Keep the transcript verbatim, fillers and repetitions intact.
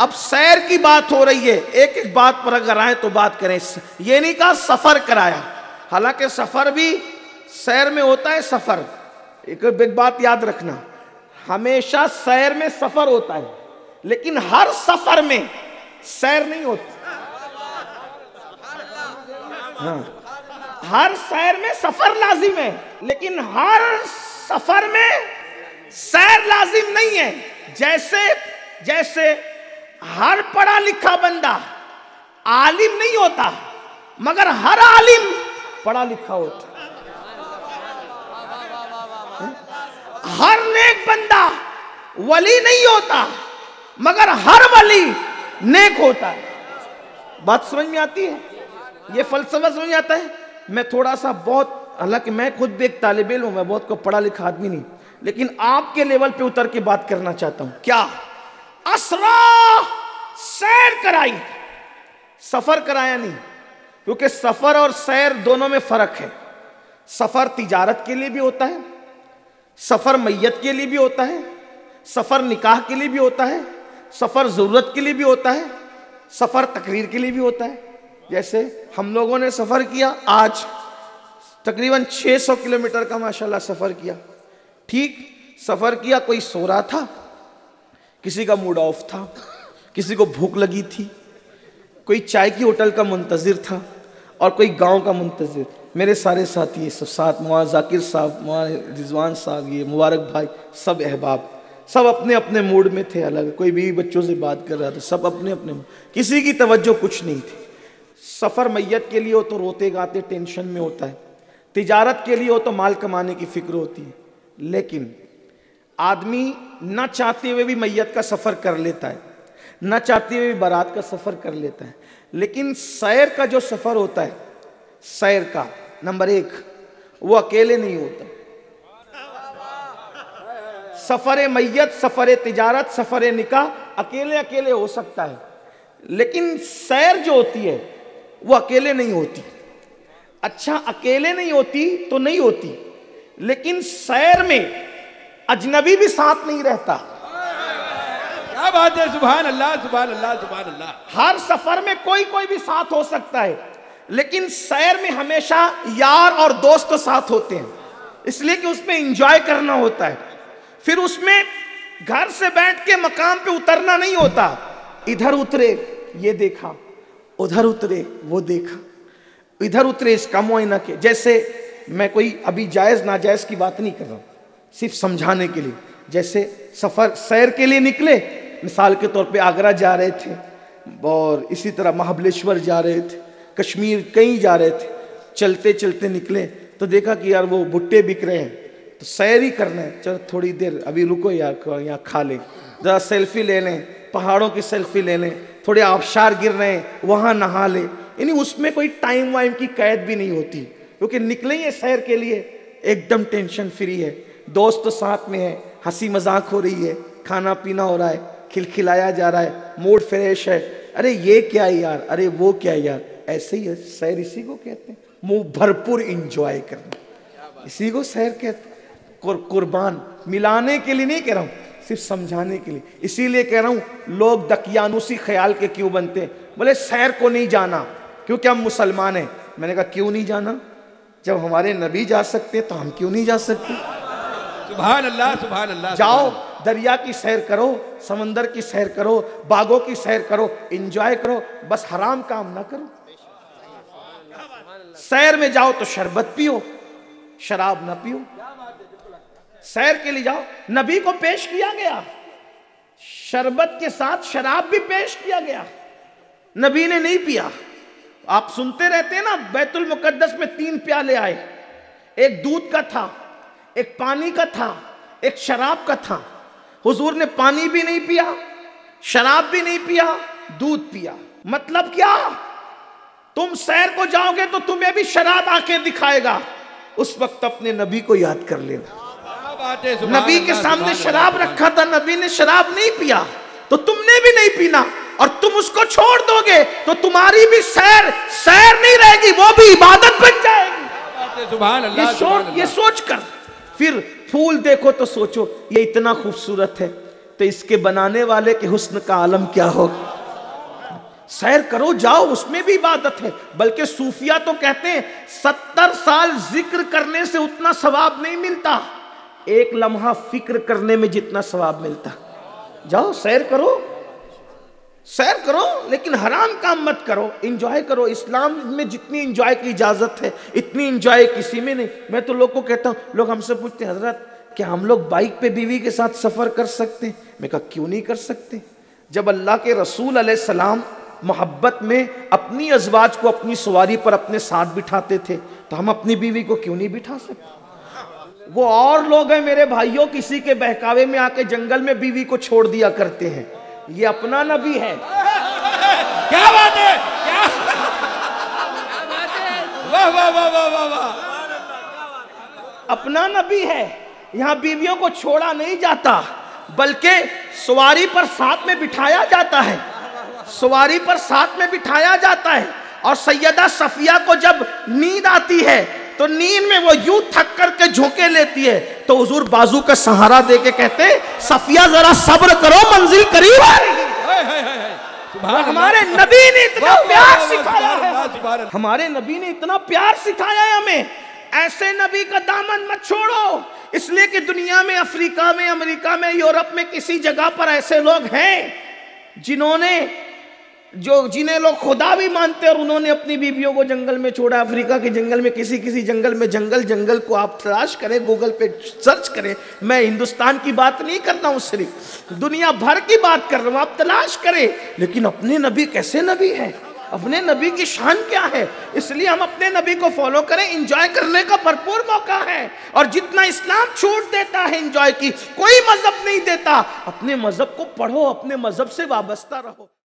अब सैर की बात हो रही है, एक एक बात पर अगर आए तो बात करें। ये नहीं कहा सफर कराया, हालांकि सफर भी सैर में होता है। सफर एक बिग बात याद रखना, हमेशा सैर में सफर होता है, लेकिन हर सफर में सैर नहीं होती। हाँ, हर सैर में सफर लाजिम है, लेकिन हर सफर में सैर लाजिम नहीं है। जैसे जैसे हर पढ़ा लिखा बंदा आलिम नहीं होता, मगर हर आलिम पढ़ा लिखा होता। हर नेक बंदा वली नहीं होता, मगर हर वली नेक होता है। बात समझ में आती है? ये फलसफा समझ में आता है? मैं थोड़ा सा बहुत, हालांकि मैं खुद भी एक तालिब इल्म हूं, मैं बहुत को पढ़ा लिखा आदमी नहीं, लेकिन आपके लेवल पे उतर के बात करना चाहता हूं। क्या असरा सैर कराई, सफर कराया नहीं, क्योंकि सफर और सैर दोनों में फर्क है। सफर तिजारत के लिए भी होता है, सफर मैयत के लिए भी होता है, सफर निकाह के लिए भी होता है, सफर जरूरत के लिए भी होता है, सफर तकरीर के लिए भी होता है। जैसे हम लोगों ने सफर किया, आज तकरीबन छह सौ किलोमीटर का माशाल्लाह सफर किया। ठीक सफर किया, कोई सो रहा था, किसी का मूड ऑफ था, किसी को भूख लगी थी, कोई चाय की होटल का मुंतजिर था और कोई गांव का मुंतजिर। मेरे सारे साथी सब साथ, मुआ जाकिर साहब, मुआ रिजवान साहब, ये मुबारक भाई, सब अहबाब, सब अपने अपने मूड में थे अलग। कोई भी बच्चों से बात कर रहा था, सब अपने अपने, किसी की तवज्जो कुछ नहीं थी। सफ़र मैयत के लिए हो तो रोते गाते टेंशन में होता है, तिजारत के लिए हो तो माल कमाने की फिक्र होती है। लेकिन आदमी न चाहते हुए भी मैयत का सफ़र कर लेता है, न चाहते हुए भी बारात का सफ़र कर लेता है। लेकिन सैर का जो सफ़र होता है, सैर का नंबर एक, वो अकेले नहीं होता। सफ़र मैयत, सफ़र तिजारत, सफ़र निकाह अकेले अकेले हो सकता है, लेकिन सैर जो होती है वो अकेले नहीं होती। अच्छा, अकेले नहीं होती तो नहीं होती, लेकिन सैर में अजनबी भी साथ नहीं रहता। क्या बात है, सुभान अल्लाह सुभान अल्लाह सुभान अल्लाह। हर सफर में कोई कोई भी साथ हो सकता है, लेकिन सैर में हमेशा यार और दोस्त साथ होते हैं, इसलिए कि उसमें एंजॉय करना होता है। फिर उसमें घर से बैठ के मकाम पे उतरना नहीं होता, इधर उतरे ये देखा, उधर उतरे वो देखा, इधर उतरे इसका मुआयना के। जैसे मैं कोई अभी जायज़ नाजायज़ की बात नहीं कर रहा हूँ, सिर्फ समझाने के लिए। जैसे सफ़र सैर के लिए निकले, मिसाल के तौर पे आगरा जा रहे थे और इसी तरह महाबलेश्वर जा रहे थे, कश्मीर कहीं जा रहे थे, चलते चलते निकले तो देखा कि यार वो भुट्टे बिक रहे हैं, तो सैर ही करना है, चलो थोड़ी देर अभी रुको यार, यहाँ खा लें, ज़रा सेल्फी ले लें, पहाड़ों की सेल्फी ले लें, थोड़े आबशार गिर रहे हैं वहाँ नहा लें। यानी उसमें कोई टाइम वाइम की कैद भी नहीं होती, क्योंकि निकले हैं सैर के लिए, एकदम टेंशन फ्री है, दोस्त साथ में है, हंसी मजाक हो रही है, खाना पीना हो रहा है, खिलखिलाया जा रहा है, मूड फ्रेश है। अरे ये क्या है यार, अरे वो क्या है यार, ऐसे ही है सैर, इसी को कहते हैं मुंह भरपूर इंजॉय करना, इसी को सैर कहते हैं। कुर्बान मिलाने के लिए नहीं कह रहा हूँ, सिर्फ समझाने के लिए। इसीलिए कह रहा हूँ लोग दकियानुसी ख्याल के क्यों बनते हैं, बोले सैर को नहीं जाना क्योंकि हम मुसलमान हैं। मैंने कहा क्यों नहीं जाना, जब हमारे नबी जा सकते तो हम क्यों नहीं जा सकते? सुभान अल्लाह सुभान अल्लाह। जाओ, दरिया की सैर करो, समंदर की सैर करो, बागों की सैर करो, एंजॉय करो, बस हराम काम ना करो। सैर में जाओ तो शरबत पियो, शराब ना पियो। सैर के लिए जाओ, नबी को पेश किया गया, शरबत के साथ शराब भी पेश किया गया, नबी ने नहीं पिया। आप सुनते रहते हैं ना, बैतुल मुकद्दस में तीन प्याले आए, एक दूध का था, एक पानी का था, एक शराब का था। हुजूर ने पानी भी नहीं पिया, शराब भी नहीं पिया, दूध पिया। मतलब क्या, तुम सैर को जाओगे तो तुम्हें भी शराब आके दिखाएगा, उस वक्त अपने नबी को याद कर लेना। नबी के सामने शराब रखा था, नबी ने शराब नहीं पिया तो तुमने भी नहीं पीना, और तुम उसको छोड़ दोगे तो तुम्हारी भी सैर सैर नहीं रहेगी, वो भी इबादत बन जाएगी। सुभान अल्लाह। ये सोच ये सोच कर फिर फूल देखो तो सोचो ये इतना खूबसूरत है, तो इसके बनाने वाले के हुस्न का आलम क्या होगा। सैर करो, जाओ, उसमें भी इबादत है। बल्कि सूफिया तो कहते हैं सत्तर साल जिक्र करने से उतना सवाब नहीं मिलता, एक लम्हा फिक्र करने में जितना सवाब मिलता। जाओ सैर करो, सैर करो, लेकिन हराम काम मत करो, इंजॉय करो। इस्लाम में जितनी इंजॉय की इजाजत है इतनी इंजॉय किसी में नहीं। मैं तो लोग को कहता हूँ, लोग हमसे पूछते हैं हजरत क्या हम लोग बाइक पे बीवी के साथ सफर कर सकते हैं? मैं कहा क्यों नहीं कर सकते। जब अल्लाह के रसूल अलैहिस्सलाम मोहब्बत में अपनी अज़वाज को अपनी सवारी पर अपने साथ बिठाते थे, तो हम अपनी बीवी को क्यों नहीं बिठा सकते। वो और लोग हैं मेरे भाइयों, किसी के बहकावे में आके जंगल में बीवी को छोड़ दिया करते हैं। ये अपना नबी है। क्या बात है, क्या वाह वाह वाह वाह वाह वाह, अपना नबी है। यहाँ बीवियों को छोड़ा नहीं जाता, बल्कि सवारी पर साथ में बिठाया जाता है, सवारी पर साथ में बिठाया जाता है। और सैयदा सफिया को जब नींद आती है तो नींद में वो यूं थक करके झोंके लेती है, तो हुजूर बाजू का सहारा दे के कहते सफिया जरा सब्र करो, मंजिल करीब है। हमारे नबी ने इतना प्यार सिखाया है, हमारे नबी ने इतना प्यार सिखाया है हमें। ऐसे नबी का दामन मत छोड़ो, इसलिए कि दुनिया में, अफ्रीका में, अमेरिका में, यूरोप में किसी जगह पर ऐसे लोग हैं जिन्होंने जो जिन्हें लोग खुदा भी मानते हैं और उन्होंने अपनी बीवियों को जंगल में छोड़ा। अफ्रीका के जंगल में, किसी किसी जंगल में, जंगल जंगल को आप तलाश करें, गूगल पे सर्च करें। मैं हिंदुस्तान की बात नहीं कर रहा हूँ, सिर्फ दुनिया भर की बात कर रहा हूँ, आप तलाश करें। लेकिन अपने नबी कैसे नबी है, अपने नबी की शान क्या है। इसलिए हम अपने नबी को फॉलो करें, एंजॉय करने का भरपूर मौका है। और जितना इस्लाम छूट देता है एंजॉय की, कोई मजहब नहीं देता। अपने मजहब को पढ़ो, अपने मजहब से वाबस्ता रहो।